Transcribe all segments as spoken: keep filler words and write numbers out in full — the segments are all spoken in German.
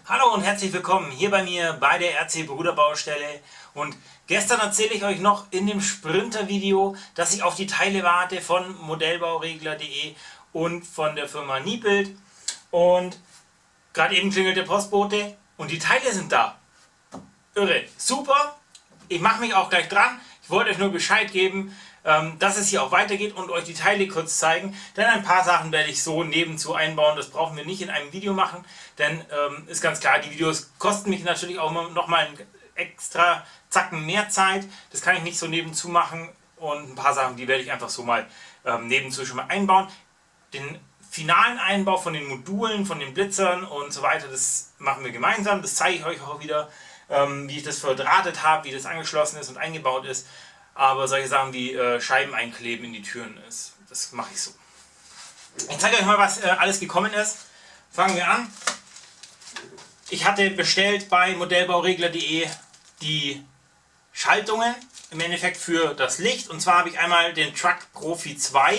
Hallo und herzlich willkommen hier bei mir bei der R C Bruder Baustelle. Und gestern erzähle ich euch noch in dem Sprinter Video, dass ich auf die Teile warte von modellbauregler punkt de und von der Firma Niepelt. Und gerade eben klingelt der Postbote und die Teile sind da. Irre, super. Ich mache mich auch gleich dran. Ich wollte euch nur Bescheid geben, dass es hier auch weitergeht und euch die Teile kurz zeigen, denn ein paar Sachen werde ich so nebenzu einbauen, das brauchen wir nicht in einem Video machen, denn ähm, ist ganz klar, die Videos kosten mich natürlich auch noch mal einen extra Zacken mehr Zeit, das kann ich nicht so nebenzu machen und ein paar Sachen, die werde ich einfach so mal ähm, nebenzu schon mal einbauen. Den finalen Einbau von den Modulen, von den Blitzern und so weiter, das machen wir gemeinsam, das zeige ich euch auch wieder, ähm, wie ich das verdrahtet habe, wie das angeschlossen ist und eingebaut ist. Aber solche Sachen wie äh, Scheiben einkleben in die Türen ist, das mache ich so. Ich zeige euch mal, was äh, alles gekommen ist. Fangen wir an. Ich hatte bestellt bei modellbauregler punkt de die Schaltungen im Endeffekt für das Licht. Und zwar habe ich einmal den Truck Profi zwei.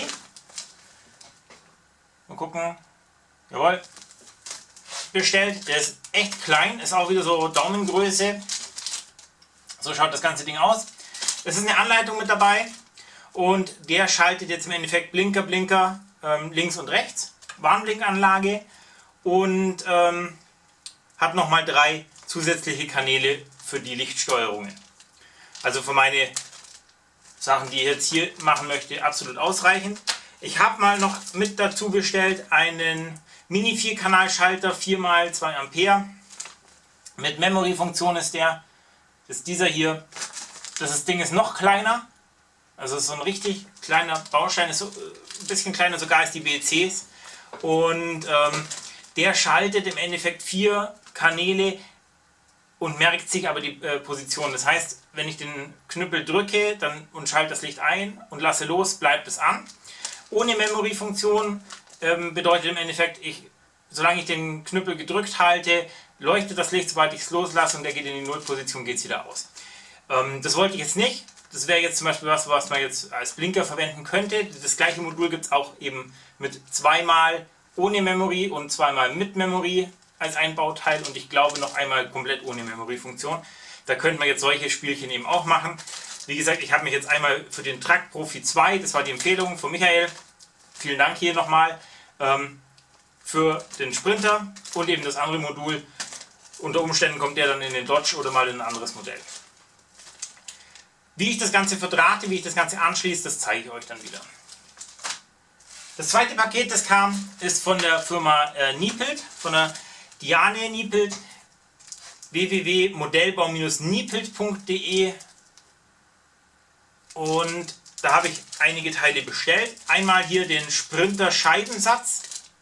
Mal gucken. Jawohl. Bestellt. Der ist echt klein, ist auch wieder so Daumengröße. So schaut das ganze Ding aus. Es ist eine Anleitung mit dabei und der schaltet jetzt im Endeffekt Blinker, Blinker ähm, links und rechts, Warnblinkanlage und ähm, hat nochmal drei zusätzliche Kanäle für die Lichtsteuerungen. Also für meine Sachen, die ich jetzt hier machen möchte, absolut ausreichend. Ich habe mal noch mit dazu bestellt einen Mini vier Kanal Schalter, vier mal zwei Ampere. Mit Memory-Funktion ist der, das ist dieser hier. Das Ding ist noch kleiner, also so ein richtig kleiner Baustein, ist so ein bisschen kleiner sogar als die B E Cs. Und ähm, der schaltet im Endeffekt vier Kanäle und merkt sich aber die äh, Position. Das heißt, wenn ich den Knüppel drücke dann, und schalte das Licht ein und lasse los, bleibt es an. Ohne Memory-Funktion ähm, bedeutet im Endeffekt, ich, solange ich den Knüppel gedrückt halte, leuchtet das Licht, sobald ich es loslasse und der geht in die Nullposition, geht es wieder aus. Das wollte ich jetzt nicht. Das wäre jetzt zum Beispiel was, was man jetzt als Blinker verwenden könnte. Das gleiche Modul gibt es auch eben mit zweimal ohne Memory und zweimal mit Memory als Einbauteil und ich glaube noch einmal komplett ohne Memory-Funktion. Da könnte man jetzt solche Spielchen eben auch machen. Wie gesagt, ich habe mich jetzt einmal für den Truck Profi zwei, das war die Empfehlung von Michael, vielen Dank hier nochmal, ähm, für den Sprinter und eben das andere Modul. Unter Umständen kommt der dann in den Dodge oder mal in ein anderes Modell. Wie ich das Ganze verdrahte, wie ich das Ganze anschließe, das zeige ich euch dann wieder. Das zweite Paket, das kam, ist von der Firma äh, Niepelt, von der Diane Niepelt, w w w punkt modellbau Bindestrich niepelt punkt de und da habe ich einige Teile bestellt. Einmal hier den Sprinter Scheibensatz.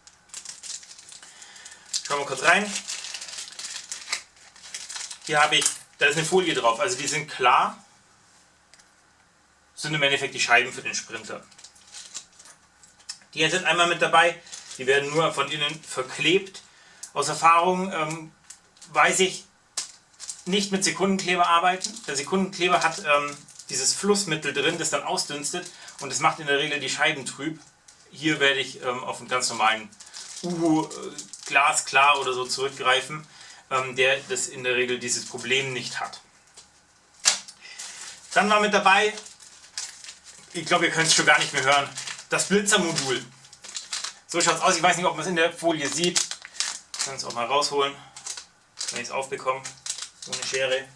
Schauen wir kurz rein. Hier habe ich, da ist eine Folie drauf, also die sind klar. Sind im Endeffekt die Scheiben für den Sprinter. Die sind einmal mit dabei, die werden nur von innen verklebt. Aus Erfahrung ähm, weiß ich, nicht mit Sekundenkleber arbeiten. Der Sekundenkleber hat ähm, dieses Flussmittel drin, das dann ausdünstet und das macht in der Regel die Scheiben trüb. Hier werde ich ähm, auf einen ganz normalen Uhu äh, glasklar oder so zurückgreifen, ähm, der das in der Regel dieses Problem nicht hat. Dann war mit dabei, ich glaube, ihr könnt es schon gar nicht mehr hören, das Blitzermodul. So schaut es aus. Ich weiß nicht, ob man es in der Folie sieht. Ich kann es auch mal rausholen, wenn ich es aufbekomme. Ohne Schere.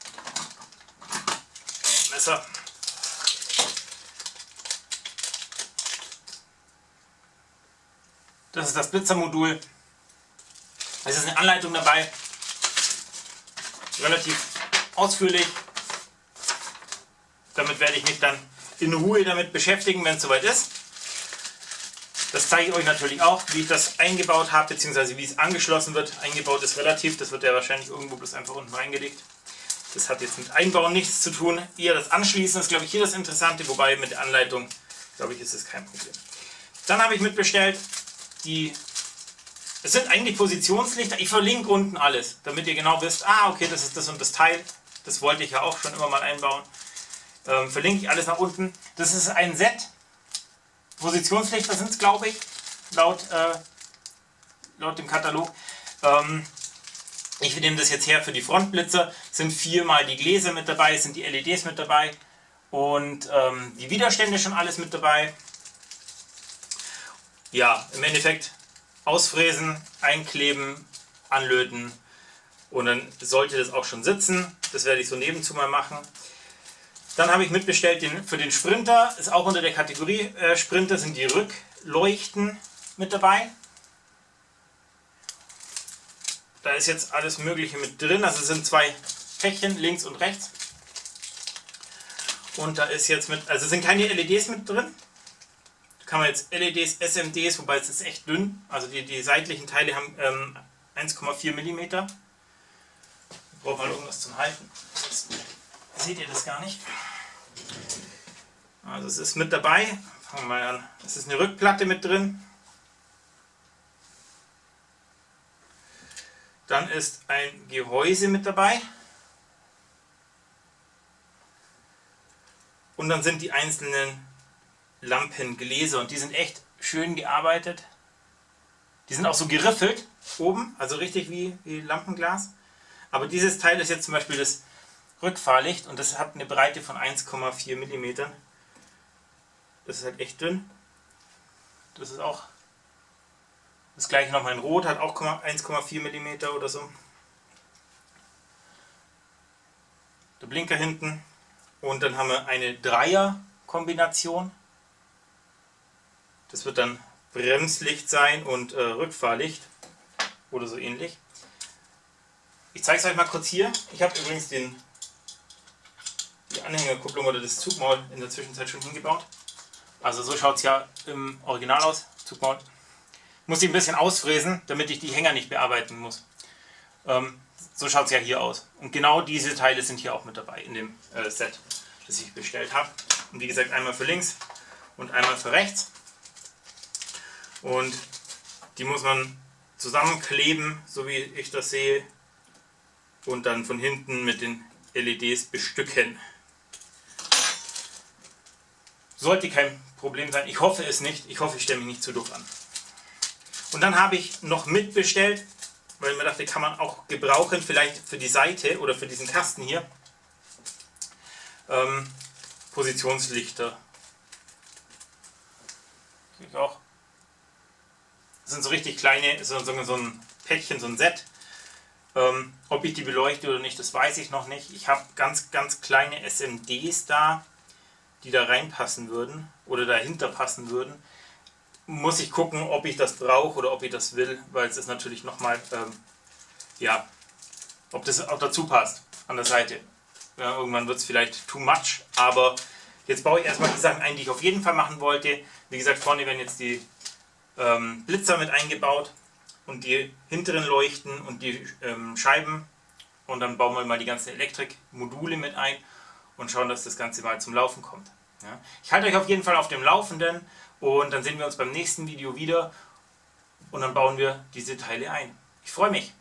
Messer. Das ist das Blitzermodul. Es ist eine Anleitung dabei. Relativ ausführlich. Damit werde ich mich dann in Ruhe damit beschäftigen, wenn es soweit ist. Das zeige ich euch natürlich auch, wie ich das eingebaut habe, beziehungsweise wie es angeschlossen wird. Eingebaut ist relativ, das wird ja wahrscheinlich irgendwo bloß einfach unten reingelegt. Das hat jetzt mit Einbauen nichts zu tun. Eher das Anschließen ist, glaube ich, hier das Interessante, wobei mit der Anleitung, glaube ich, ist es kein Problem. Dann habe ich mitbestellt, die, es sind eigentlich Positionslichter, ich verlinke unten alles, damit ihr genau wisst, ah okay, das ist das und das Teil, das wollte ich ja auch schon immer mal einbauen. Ähm, verlinke ich alles nach unten. Das ist ein Set. Positionslichter sind es, glaube ich, laut, äh, laut dem Katalog. Ähm, Ich nehme das jetzt her für die Frontblitzer, sind viermal die Gläser mit dabei, sind die L E Ds mit dabei und ähm, die Widerstände schon alles mit dabei. Ja, im Endeffekt ausfräsen, einkleben, anlöten und dann sollte das auch schon sitzen. Das werde ich so nebenzu mal machen. Dann habe ich mitbestellt den, für den Sprinter, ist auch unter der Kategorie äh, Sprinter, sind die Rückleuchten mit dabei. Da ist jetzt alles Mögliche mit drin, also es sind zwei Päckchen, links und rechts. Und da ist jetzt mit, also sind keine L E Ds mit drin. Da kann man jetzt L E Ds, S M Ds, wobei es ist echt dünn. Also die, die seitlichen Teile haben ähm, eins Komma vier Millimeter. Braucht mal irgendwas zum Halten. Sonst seht ihr das gar nicht. Also es ist mit dabei. Fangen wir mal an. Es ist eine Rückplatte mit drin. Dann ist ein Gehäuse mit dabei. Und dann sind die einzelnen Lampengläser und die sind echt schön gearbeitet. Die sind auch so geriffelt oben, also richtig wie, wie Lampenglas. Aber dieses Teil ist jetzt zum Beispiel das Rückfahrlicht und das hat eine Breite von eins Komma vier Millimeter. Das ist halt echt dünn. Das ist auch das gleiche nochmal in Rot, hat auch eins Komma vier Millimeter oder so. Der Blinker hinten. Und dann haben wir eine Dreier-Kombination. Das wird dann Bremslicht sein und äh, Rückfahrlicht oder so ähnlich. Ich zeige es euch mal kurz hier. Ich habe übrigens den, die Anhängerkupplung oder das Zugmaul in der Zwischenzeit schon hingebaut. Also so schaut es ja im Original aus. Zugmaul. Muss ich ein bisschen ausfräsen, damit ich die Hänger nicht bearbeiten muss. Ähm, so schaut es ja hier aus. Und genau diese Teile sind hier auch mit dabei in dem äh, Set, das ich bestellt habe. Und wie gesagt, einmal für links und einmal für rechts. Und die muss man zusammenkleben, so wie ich das sehe. Und dann von hinten mit den L E Ds bestücken. Sollte kein Problem sein. Ich hoffe es nicht. Ich hoffe, ich stelle mich nicht zu doof an. Und dann habe ich noch mitbestellt, weil ich mir dachte, kann man auch gebrauchen, vielleicht für die Seite oder für diesen Kasten hier, ähm, Positionslichter. Ich auch. Das sind so richtig kleine, so, so, so ein Päckchen, so ein Set. Ähm, ob ich die beleuchte oder nicht, das weiß ich noch nicht. Ich habe ganz, ganz kleine S M Ds da, die da reinpassen würden oder dahinter passen würden. Muss ich gucken, ob ich das brauche oder ob ich das will, weil es ist natürlich nochmal, ähm, ja, ob das auch dazu passt an der Seite. Ja, irgendwann wird es vielleicht too much, aber jetzt baue ich erstmal die Sachen ein, die ich auf jeden Fall machen wollte. Wie gesagt, vorne werden jetzt die ähm, Blitzer mit eingebaut und die hinteren Leuchten und die ähm, Scheiben und dann bauen wir mal die ganzen Elektrikmodule mit ein und schauen, dass das Ganze mal zum Laufen kommt. Ja. Ich halte euch auf jeden Fall auf dem Laufenden. Und dann sehen wir uns beim nächsten Video wieder und dann bauen wir diese Teile ein. Ich freue mich.